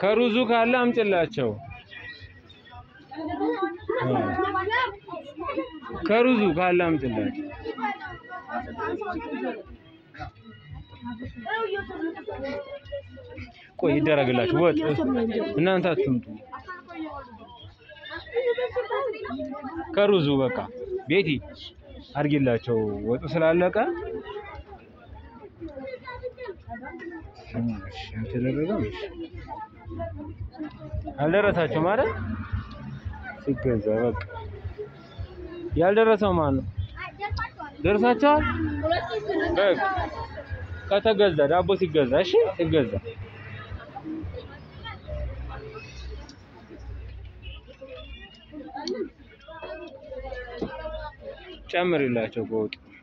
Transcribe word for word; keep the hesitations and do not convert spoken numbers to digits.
ከሩዙ ካለ አምጭላቸው ከሩዙ ካለ አምጭላቸው ቆይ ይደረግላችሁ ወጥ እናንተ አትምጡ ከሩዙ በቃ ቤቲ አርጊላቸው ወጡ ስላለቀ እሺ ተደረገው እሺ አልደረሳችሁ ማለት ሲገዛ በቃ ያልደረሰው ማን ነው ደርሳችኋል በቃ ከተገዛ ዳቦ ሲገዛ እሺ ሲገዛ ጨምሪላቸው በወጡ